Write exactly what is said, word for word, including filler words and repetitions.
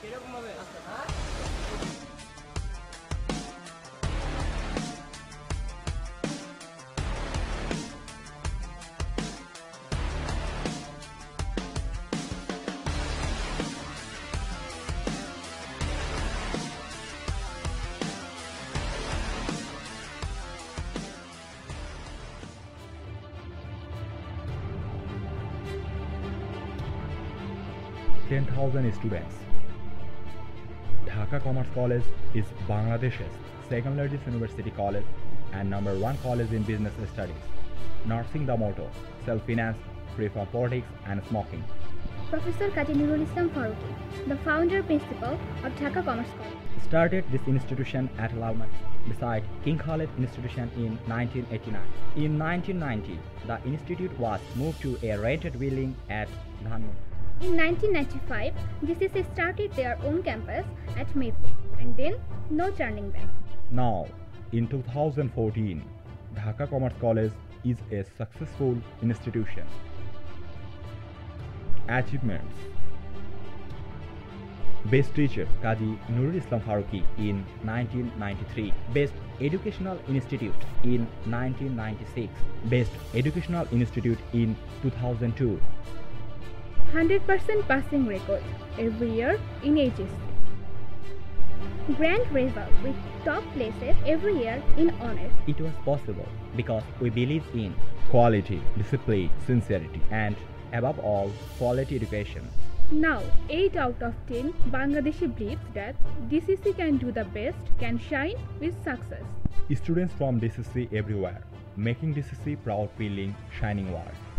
ten thousand students. Dhaka Commerce College is Bangladesh's second largest university college and number one college in business studies, nursing the motto self-finance, free from politics and smoking. Professor Kazi Nurul Islam Faruqi, the founder principal of Dhaka Commerce College, started this institution at Lalman beside King Khalid Institution in nineteen eighty-nine. In nineteen ninety, the institute was moved to a rented building at Dhaka. In nineteen ninety-five, D C C started their own campus at Maypur, and then no turning back. Now, in two thousand fourteen, Dhaka Commerce College is a successful institution. Achievements: Best Teacher Kazi Nurul Islam Faruqi in nineteen ninety-three, Best Educational Institute in nineteen ninety-six, Best Educational Institute in two thousand two. one hundred percent passing record every year in H S C. Grand result with top places every year in honors. It was possible because we believe in quality, discipline, sincerity, and above all, quality education. Now, eight out of ten Bangladeshi believes that D C C can do the best, can shine with success. Students from D C C everywhere, making D C C proud, building shining world.